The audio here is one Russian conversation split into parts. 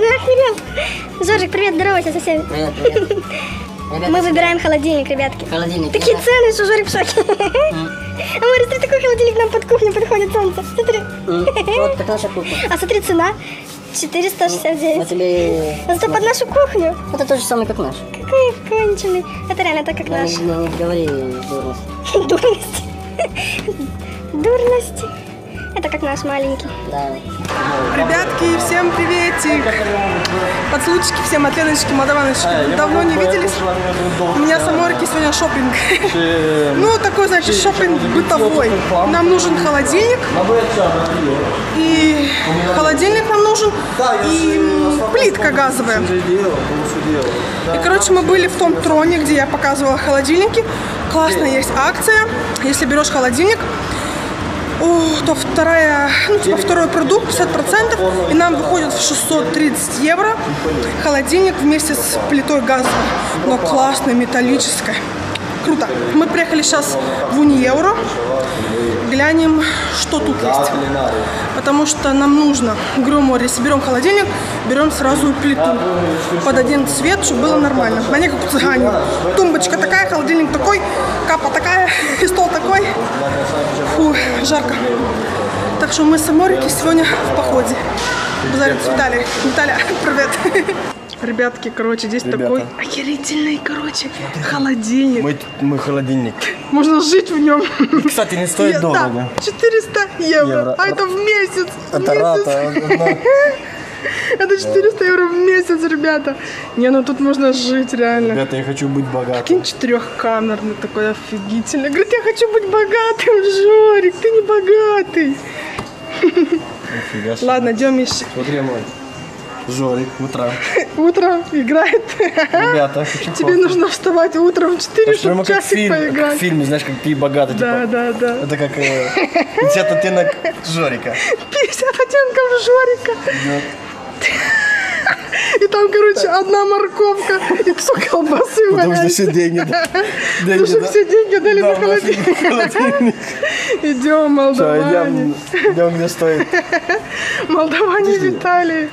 охерел. Жорик, привет, здоровайся со всеми. Привет, привет. Мы выбираем холодильник, ребятки. Холодильник. Такие цены, что Жорик в шоке. А смотри, такой холодильник нам под кухню подходит, солнце. Смотри. Вот, так наша кухня. А смотри, цена 469. А тебе... Зато под нашу кухню. Это то же самое, как наш. Какой конченый. Это реально так, как наш. Не говори дурность. Дурности. Дурности. Это как наш маленький. Да. Ребятки, всем приветик! Поцелуйчики всем от Леночки, Молдаваночки. Давно не виделись. У меня с Аморики сегодня шопинг. Ну, такой, значит, шопинг бытовой. Нам нужен холодильник. И холодильник нам нужен. И плитка газовая. И, короче, мы были в том троне, где я показывала холодильники. Классная есть акция. Если берешь холодильник, то второй продукт 50%, и нам выходит в 630 евро холодильник вместе с плитой газовой, но классной, металлической. Круто. Мы приехали сейчас в Униевро, глянем, что тут есть. Потому что нам нужно, грубо говоря, если берем холодильник, берем сразу плиту под один цвет, чтобы было нормально. А не как у цыгане. Тумбочка такая, холодильник такой, капа такая, и стол такой. Фу, жарко. Так что мы с Аморики сегодня в походе. Базарим с Виталией. Виталя, привет. Ребятки, короче, здесь такой охерительный, короче, холодильник. Мы холодильник. Можно жить в нем. Кстати, не стоит дорого. 400 евро. А это в месяц. Это рата. Это 400 евро в месяц, ребята. Не, ну тут можно жить реально. Ребята, я хочу быть богатым. Прикинь, четырехкамерный, такой офигительный. Говорит, я хочу быть богатым, Жорик, ты не богатый. Ладно, идем еще. Смотри, мой. Жорик, утром. Утром играет. Ребята, хочу тебе нужно вставать утром в 4, чтобы часик поиграть. Как в фильме, знаешь, как ты богатый. Да, типа. да, да. Это как 50 оттенок Жорика. 50 оттенков Жорика. И там, короче, одна морковка и кусок колбасы. Потому что все деньги. Потому что все деньги дали на холодильник. Идем, молдаване. Идем, где стоит. Молдаване Виталий.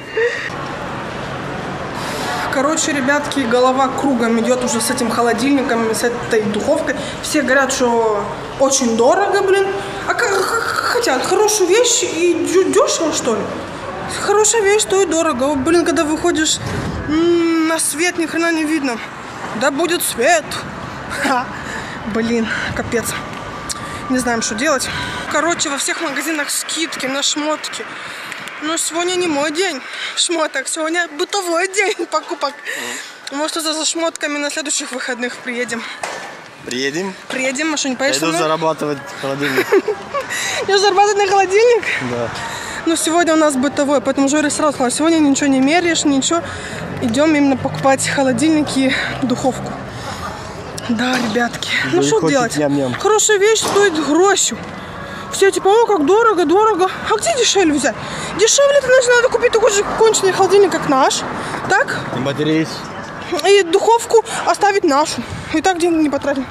Короче, ребятки, голова кругом идет уже с этим холодильником, с этой духовкой. Все говорят, что очень дорого, блин. А как хотят хорошую вещь и дешево, что ли? Хорошая вещь стоит дорого. Блин, когда выходишь на свет, ни хрена не видно. Да будет свет. Ха. Блин, капец. Не знаем, что делать. Короче, во всех магазинах скидки на шмотки. Но сегодня не мой день шмоток. Сегодня бытовой день покупок. Может, за шмотками на следующих выходных приедем. Приедем? Приедем, а что, не поедешь со мной? мной? Зарабатывать холодильник. Идешь зарабатывать на холодильник? Да. Ну, сегодня у нас бытовой, поэтому Жорик сразу сказал, сегодня ничего не меряешь, ничего. Идем именно покупать холодильник и духовку. Да, ребятки. Ну, что делать? Ням-ням. Хорошая вещь стоит грошу. Все типа, о, как дорого, дорого. А где дешевле взять? Дешевле-то, значит, надо купить такой же конченый холодильник, как наш. Так? И батареи. И духовку оставить нашу. И так деньги не потратим.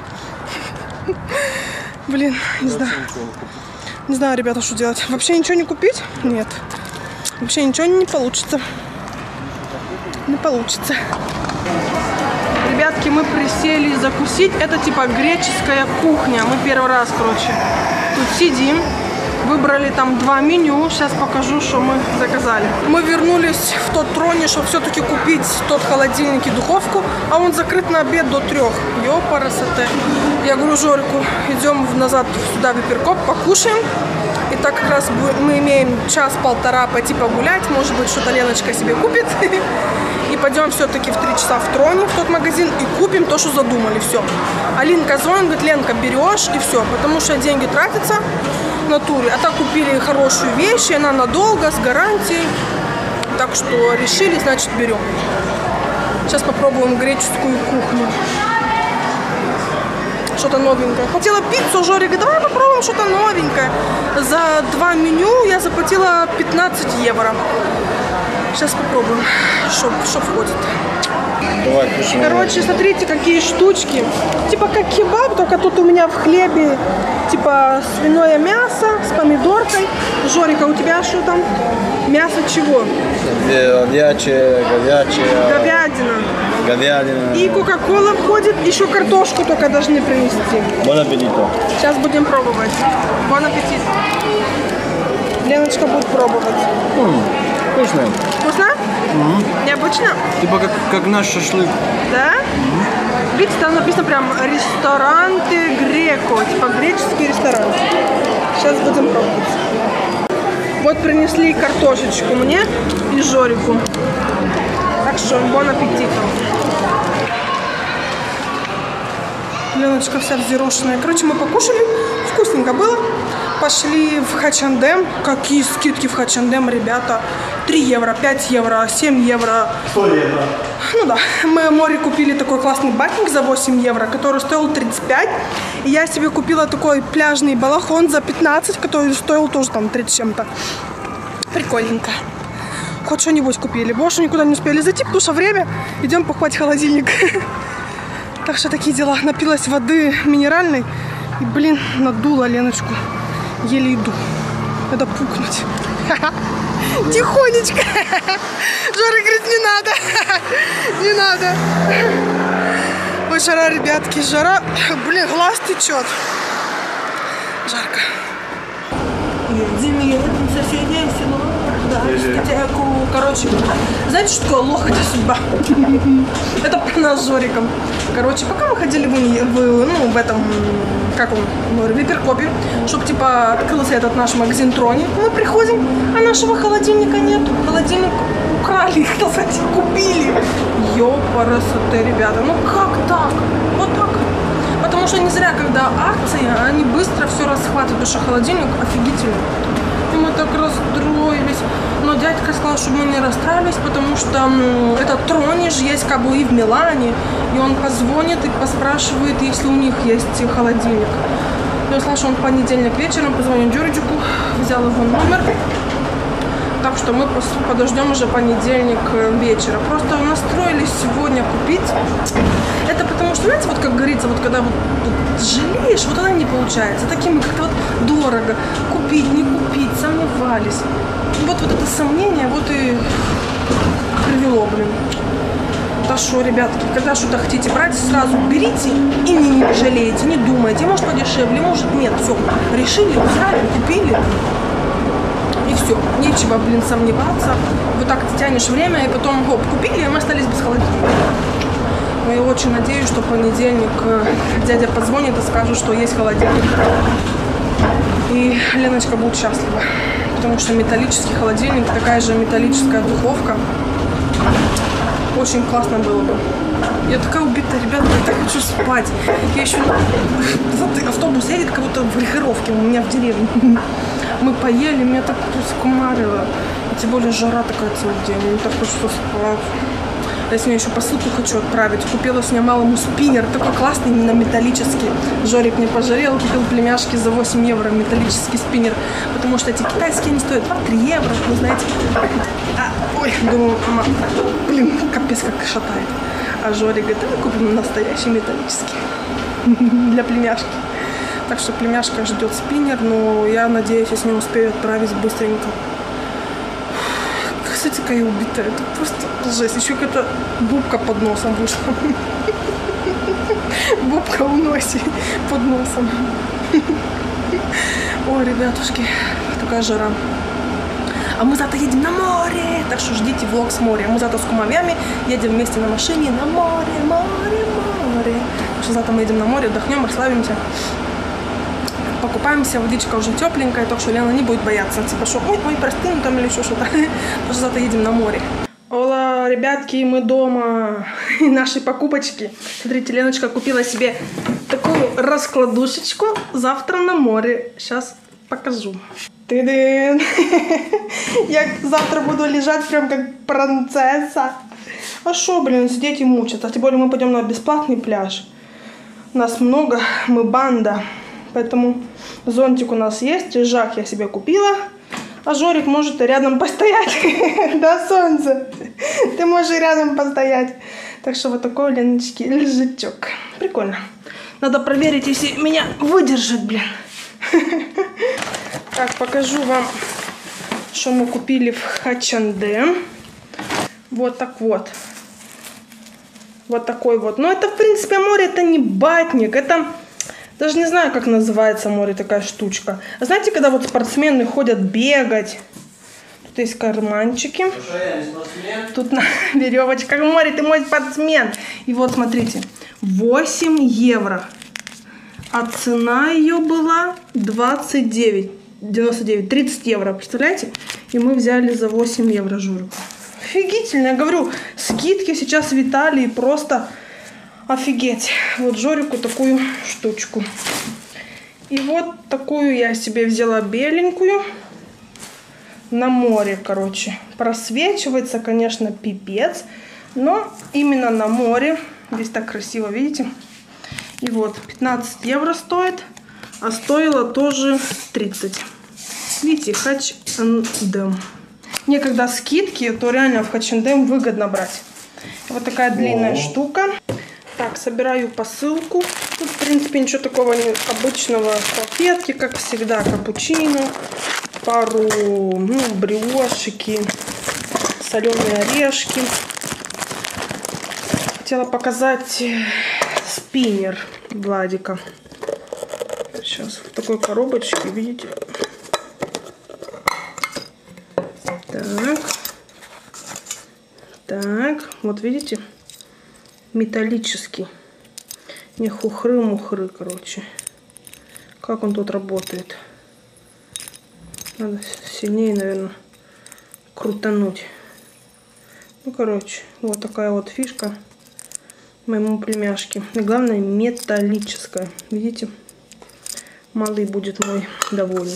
Блин, не знаю. Не знаю, ребята, что делать. Вообще ничего не купить? Нет. Вообще ничего не получится. Не получится. Ребятки, мы присели закусить. Это типа греческая кухня. Мы первый раз, короче, тут сидим. Выбрали там 2 меню. Сейчас покажу, что мы заказали. Мы вернулись в тот троне, чтобы все-таки купить тот холодильник и духовку. А он закрыт на обед до 3. Ёпарасоте. Я говорю Жорику, идем назад сюда в Виперкоп, покушаем. И так как раз мы имеем час-полтора пойти погулять. Может быть, что-то Леночка себе купит. И пойдем все-таки в 3 часа в троне, в тот магазин, и купим то, что задумали. Все. Алинка звонит, говорит, Ленка, берешь, и все. Потому что деньги тратятся в натуре. А так купили хорошую вещь, и она надолго, с гарантией. Так что решили, значит, берем. Сейчас попробуем греческую кухню. Что-то новенькое. Хотела пиццу, Жорик говорит, давай попробуем что-то новенькое. За 2 меню я заплатила 15 евро. Сейчас попробуем, что входит. Давай, кушай. Короче, смотрите, какие штучки. Типа как кебаб, только тут у меня в хлебе типа свиное мясо с помидоркой. Жорика, у тебя что там? Мясо чего? Говячее, Говядина. говядина. И кока-кола входит, еще картошку только должны принести. Бон аппетито. Сейчас будем пробовать. Бон аппетит. Леночка будет пробовать. Вкусно. Вкусно? Необычно? Типа как наш шашлык. Да? Видите, там написано прям ресторанты Греко, типа греческий ресторан. Сейчас будем пробовать. Вот принесли картошечку мне и Жорику. Так что бон аппетита. Леночка вся взъерошенная. Короче, мы покушали, вкусненько было. Пошли в H&M. Какие скидки в H&M, ребята. 3 евро, 5 евро, 7 евро. 100 евро. Ну да, мы море купили такой классный батник за 8 евро, который стоил 35. И я себе купила такой пляжный балахон за 15, который стоил тоже там 30 чем-то. Прикольненько. Хоть что-нибудь купили. Больше никуда не успели зайти, потому что время. Идем покупать холодильник. Так что такие дела. Напилась воды минеральной. И, блин, надула Леночку. Еле иду. Надо пукнуть. Тихонечко. Жора говорит, не надо. Не надо. Ой, жара, ребятки, жара. Блин, глаз течет. Жарко. Зимой соседей всего. Да, дискотеку. Короче, знаете, что такое лох, это судьба. Это про нас с Жориком. Короче, пока мы ходили в этом, как он, в Виперкопе, чтобы, типа, открылся этот наш магазин Трони, мы приходим, а нашего холодильника нет. Холодильник украли, кстати, купили. Ёпарасоте, ребята, ну как так? Вот так. Потому что не зря, когда акции, они быстро все расхватывают, потому что холодильник офигительный. И мы так расстроились. Но дядька сказал, чтобы мы не расстраивались, потому что этот Трони же есть как бы и в Милане. И он позвонит и поспрашивает, если у них есть холодильник. Я сказала, что он в понедельник вечером позвонил Джорджику, взял его номер. Так что мы подождем уже понедельник вечера. Просто настроились сегодня купить. Это потому что, знаете, вот как говорится, вот когда вот жалеешь, вот она не получается. Такими как-то вот дорого. Купить, не купить, сомневались. Вот это сомнение вот и привело, блин. Так что, ребятки, когда что-то хотите брать, сразу берите и не жалейте, не думайте. Может подешевле, может нет. Все, решили, взяли, купили. И все, нечего, блин, сомневаться. Вот так ты тянешь время, и потом, хоп, купили, и мы остались без холодильника. Но я очень надеюсь, что в понедельник дядя позвонит и скажет, что есть холодильник. И Леночка будет счастлива. Потому что металлический холодильник, такая же металлическая духовка. Очень классно было бы. Я такая убитая, ребята, я так хочу спать. Я еще... Автобус едет, как будто в Рихеровке у меня в деревне. Мы поели, меня так скумарило. И тем более жара такая целый день. Мне так хочется спать. Я с ней еще посылку хочу отправить. Купила с ней малому спиннер. Такой классный, именно металлический. Жорик не пожалел. Купил племяшки за 8 евро металлический спиннер. Потому что эти китайские не стоят 2-3 евро. Вы знаете. Ой, думаю, мама, блин, капец как шатает. А Жорик говорит, мы купим настоящий металлический. Для племяшки. Так что племяшка ждет спиннер, но я надеюсь, я с ним успею отправить быстренько. Кстати, какая убитая. Это просто жесть. Еще какая-то бубка под носом вышла. Бубка в носе под носом. Ой, ребятушки, такая жара. А мы завтра едем на море. Так что ждите влог с моря. Мы завтра с кумовьями едем вместе на машине на море, море, море. Так что завтра мы едем на море, отдохнем, расслабимся. Покупаемся, водичка уже тепленькая, так что Лена не будет бояться. Типа, что ой, простыну там или еще что-то. Потому что завтра едем на море. Ола, ребятки, мы дома. И наши покупочки. Смотрите, Леночка купила себе такую раскладушечку. Завтра на море. Сейчас покажу. Ты-дын. Я завтра буду лежать прям как принцесса. А что, блин, сидеть и мучиться. Тем более мы пойдем на бесплатный пляж. Нас много, мы банда. Поэтому зонтик у нас есть, лежак я себе купила. А Жорик может и рядом постоять. Да, солнце? Ты можешь и рядом постоять. Так что вот такой у Леночки лежачок. Прикольно. Надо проверить, если меня выдержит, блин. Так, покажу вам, что мы купили в H&M. Вот так вот. Вот такой вот. Но это, в принципе, море, это не батник. Это, даже не знаю, как называется море, такая штучка. А знаете, когда вот спортсмены ходят бегать? Тут есть карманчики. Тут на веревочках. Море, ты мой спортсмен. И вот, смотрите. 8 евро. А цена ее была 29,99. 30 евро, представляете? И мы взяли за 8 евро журику. Офигительно, я говорю, скидки сейчас в Италии просто офигеть. Вот Жорику такую штучку. И вот такую я себе взяла беленькую. На море, короче. Просвечивается, конечно, пипец. Но именно на море. Здесь так красиво, видите? И вот 15 евро стоит. А стоило тоже 30. Видите, H&M. Мне когда скидки, то реально в H&M выгодно брать. Вот такая длинная штука. Так, собираю посылку. Тут, в принципе, ничего такого обычного. Салфетки, как всегда, капучино. Пару, брioшики, соленые орешки. Хотела показать спиннер Владика. Сейчас в такой коробочке, видите? Так. Так, вот видите? Металлический. Не хухры-мухры, короче. Как он тут работает? Надо сильнее, наверное, крутануть. Ну, короче, вот такая вот фишка моему племяшке. И главное, металлическая. Видите? Малый будет мой довольный.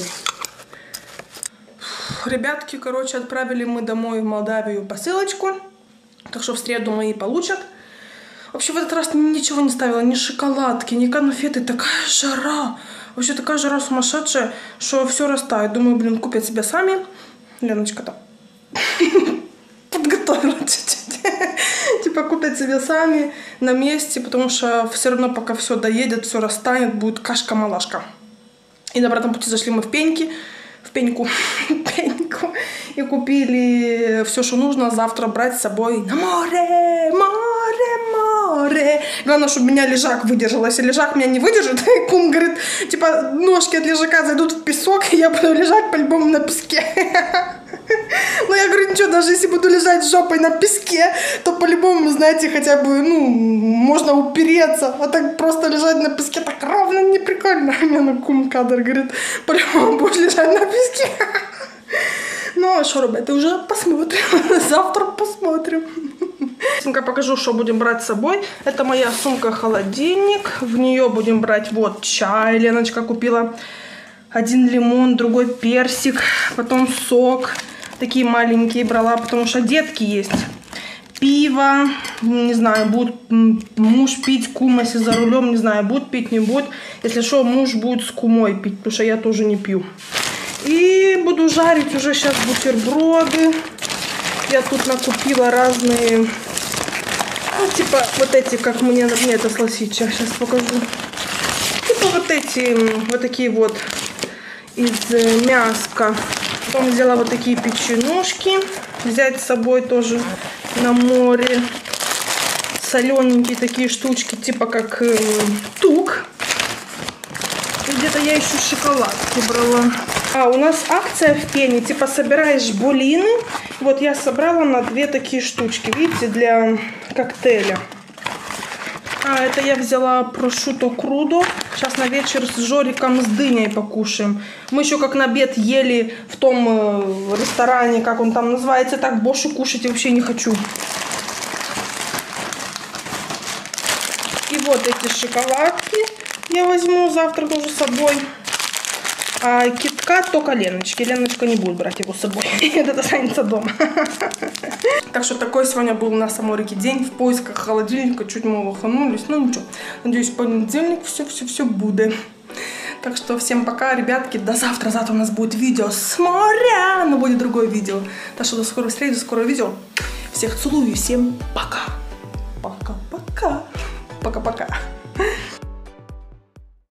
Ребятки, короче, отправили мы домой в Молдавию посылочку. Так что в среду мои получат. Вообще в этот раз ничего не ставила. Ни шоколадки, ни конфеты. Такая жара. Вообще такая жара сумасшедшая, что все растает. Думаю, блин, купят себе сами. Леночка там подготовила чуть-чуть. Типа купят себе сами на месте, потому что все равно пока все доедет, все растает, будет кашка-малашка. И на обратном пути зашли мы в Пеньку и купили все, что нужно завтра брать с собой на море. Главное, чтобы меня лежак выдержал. Если лежак меня не выдержит, кум говорит, типа, ножки от лежака зайдут в песок, и я буду лежать по-любому на песке. Но я говорю, ничего, даже если буду лежать жопой на песке, то по-любому, знаете, хотя бы, можно упереться. А так просто лежать на песке так ровно не прикольно. У меня на кум кадр говорит, по-любому будешь лежать на песке. Ну, а что робити, уже посмотрим. Завтра посмотрим. Сумка, покажу, что будем брать с собой. Это моя сумка-холодильник. В нее будем брать вот чай. Леночка купила. Один лимон, другой персик. Потом сок. Такие маленькие брала, потому что детки есть. Пиво. Не знаю, будет муж пить, кума, если за рулем, не знаю, будет пить, не будет. Если что, муж будет с кумой пить, потому что я тоже не пью. И буду жарить уже сейчас бутерброды. Я тут накупила разные, типа вот эти, как мне это сласича, сейчас покажу. Типа вот эти, вот такие вот из мяска. Потом взяла вот такие печенюшки, взять с собой тоже на море. Солененькие такие штучки, типа как тук. И где-то я еще шоколадки брала. А, у нас акция в Пене, типа собираешь булины. Вот я собрала на 2 такие штучки, видите, для коктейля. А, это я взяла прошутто крудо. Сейчас на вечер с Жориком с дыней покушаем. Мы еще как на обед ели в том ресторане, как он там называется. Так, больше кушать я вообще не хочу. И вот эти шоколадки я возьму завтра тоже с собой. А киткат только Леночки. Леночка не будет брать его с собой. Это останется дома. Так что такой сегодня был у нас в Саморике день. В поисках холодильника. Чуть мы лоханулись. Ну ничего. Надеюсь, в понедельник все будет. Так что всем пока, ребятки. До завтра. Завтра у нас будет видео с моря. Но будет другое видео. Так что до скорой встречи, до скорого видео. Всех целую и всем пока. Пока. Пока. Пока-пока.